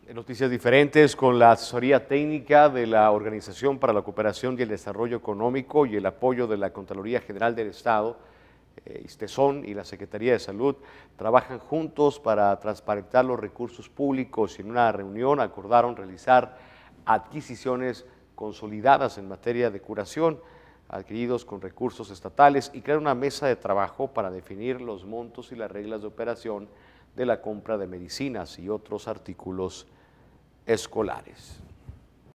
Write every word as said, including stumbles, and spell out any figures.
En noticias diferentes, con la asesoría técnica de la Organización para la Cooperación y el Desarrollo Económico y el apoyo de la Contraloría General del Estado, eh, ISTESON y la Secretaría de Salud, trabajan juntos para transparentar los recursos públicos y en una reunión acordaron realizar adquisiciones consolidadas en materia de curación, adquiridos con recursos estatales, y crear una mesa de trabajo para definir los montos y las reglas de operación de la compra de medicinas y otros artículos escolares.